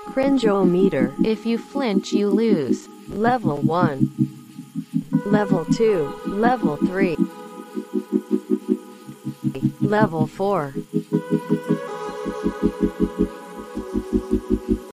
Cringeometer. If you flinch, you lose. Level 1. Level 2. Level 3. Level 4.